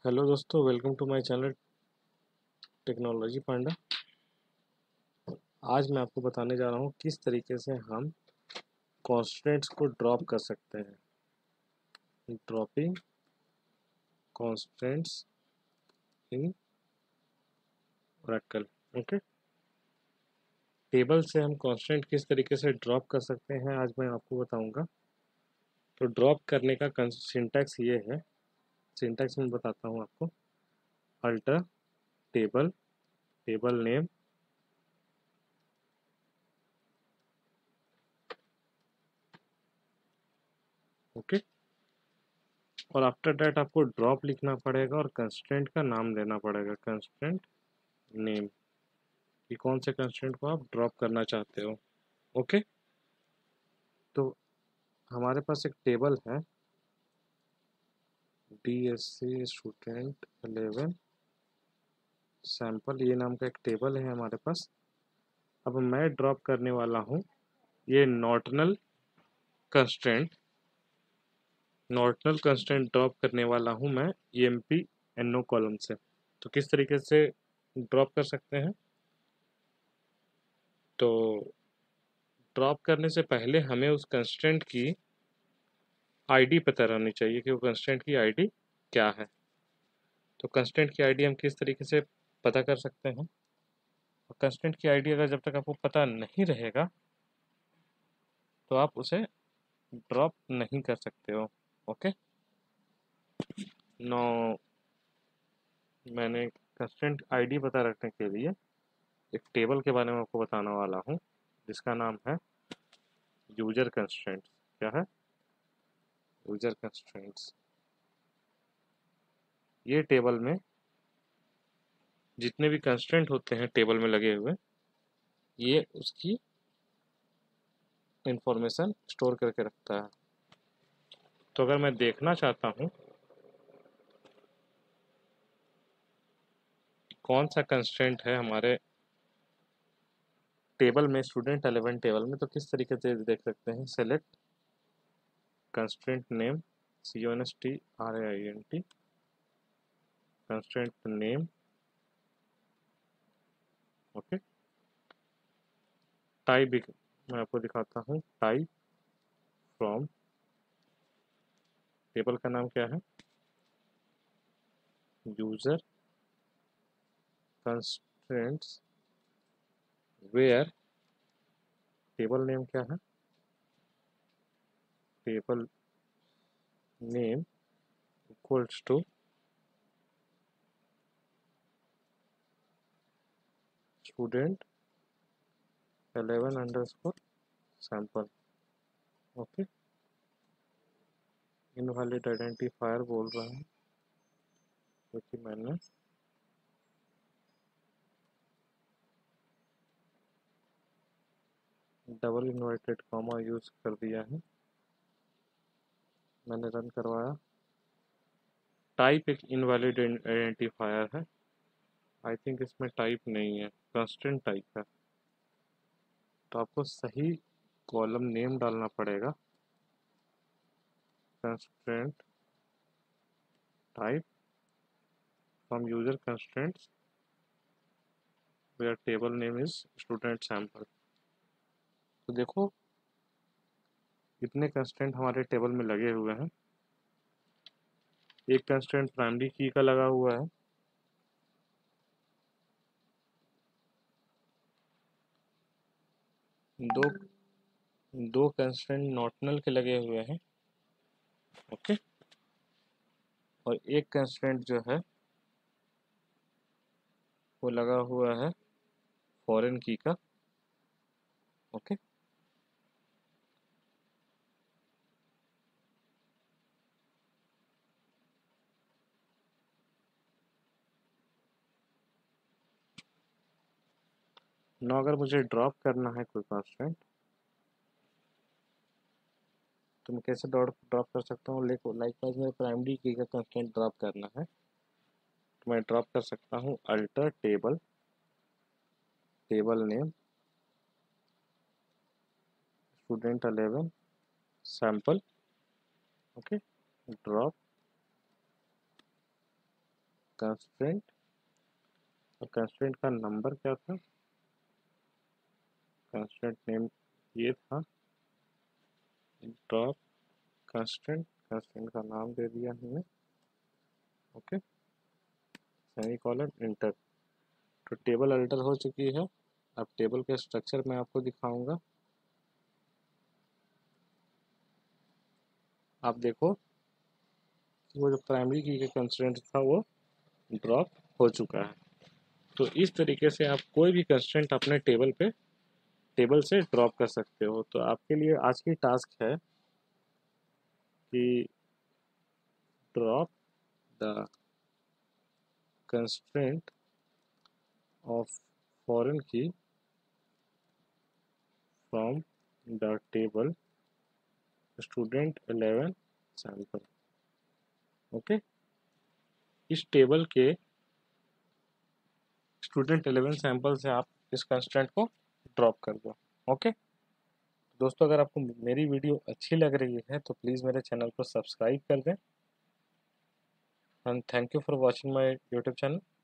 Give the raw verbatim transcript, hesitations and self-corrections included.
Hello दोस्तों, welcome to my channel technology panda. आज मैं आपको बताने जा रहा हूँ किस तरीके से हम कॉन्स्टेंट्स को ड्रॉप कर सकते हैं। Dropping constants in Oracle. Okay, table से हम कॉन्स्टेंट किस तरीके से ड्रॉप कर सकते हैं आज मैं आपको बताऊंगा। तो ड्रॉप करने का सिंटैक्स ये है। सिंटैक्स में बताता हूँ आपको। Alter table, table name, okay. और आफ्टर दैट आपको ड्रॉप लिखना पड़ेगा और कंस्ट्रेंट का नाम देना पड़ेगा, कंस्ट्रेंट नेम, कि कौन से कंस्ट्रेंट को आप ड्रॉप करना चाहते हो। ओके, तो हमारे पास एक टेबल है, D S C student eleven sample, ये नाम का एक टेबल है हमारे पास। अब मैं ड्रॉप करने वाला हूँ ये not null constraint. Not null constraint drop करने वाला हूँ मैं E M P N O column से। तो किस तरीके से ड्रॉप कर सकते हैं, तो ड्रॉप करने से पहले हमें उस कंस्ट्रेंट की आईडी पता रहनी चाहिए कि वो कंस्ट्रेंट की आईडी क्या है। तो कंस्टेंट की आईडी हम किस तरीके से पता कर सकते हैं। और कंस्टेंट की आईडी अगर जब तक आपको पता नहीं रहेगा तो आप उसे ड्रॉप नहीं कर सकते हो। ओके, नो, मैंने कंस्टेंट आईडी पता रखने के लिए एक टेबल के बारे में आपको बताने वाला हूँ जिसका नाम है यूजर कंस्ट्रेंट्स। क्या है? User constraints. ये टेबल में जितने भी कंस्ट्रेंट होते हैं टेबल में लगे हुए, ये उसकी इंफॉर्मेशन स्टोर करके रखता है। तो अगर मैं देखना चाहता हूँ कौन सा कंस्ट्रेंट है हमारे टेबल में, स्टूडेंट इलेवन टेबल में, तो किस तरीके से देख सकते हैं। Select constraint name, C O N S T R A I N T, constraint name. Okay, type भी मैं आपको दिखाता हूँ। टाइप फ्रॉम, टेबल का नाम क्या है, user constraints where, table name क्या है, table name equals to student eleven underscore sample. Okay, invalid identifier बोल रहा है क्योंकि मैंने डबल इन्वर्टेड कॉमा यूज कर दिया है। मैंने रन करवाया। टाइप एक इनवैलिड आइडेंटिफायर है। आई थिंक इसमें टाइप नहीं है, कंस्टेंट टाइप है। तो आपको सही कॉलम नेम डालना पड़ेगा, constant type from user constants where table name is student sample. तो देखो कितने कंस्टेंट हमारे टेबल में लगे हुए हैं। एक कंस्टेंट प्राइमरी की का लगा हुआ है, दो दो कंस्टेंट नॉर्टनल के लगे हुए हैं। ओके, और एक कंस्टेंट जो है वो लगा हुआ है फॉरेन की का। ओके, ना अगर मुझे ड्रॉप करना है कोई कंस्टेंट तो मैं कैसे ड्रॉप ड्रॉप कर सकता हूँ। लाइक वाइज मेरे प्राइमरी की का कंस्टेंट ड्रॉप करना है तो मैं ड्रॉप कर सकता हूँ alter table, table name student eleven sample. Okay, drop constraint, और कंस्ट्रेंट का नंबर क्या था, कंस्ट्रेंट नेम ये था ड्रॉप कंस्ट्रेंट, कंस्ट्रेंट का नाम दे दिया हमने, ओके, सेमीकोलन इंटर। तो टेबल अल्टर हो चुकी है। अब टेबल के स्ट्रक्चर मैं आपको दिखाऊंगा। आप देखो कि वो जो प्राइमरी की का कंस्ट्रेंट था वो ड्रॉप हो चुका है। तो इस तरीके से आप कोई भी कंस्ट्रेंट अपने टेबल पे टेबल से ड्रॉप कर सकते हो। तो आपके लिए आज की टास्क है कि drop the constraint of foreign key from the table student eleven sample. Okay, इस टेबल के स्टूडेंट इलेवन सैंपल से आप इस कंस्ट्रेंट को ड्रॉप कर दो। ओके दोस्तों, अगर आपको मेरी वीडियो अच्छी लग रही है तो प्लीज़ मेरे चैनल को सब्सक्राइब कर दें, and thank you for watching my YouTube channel.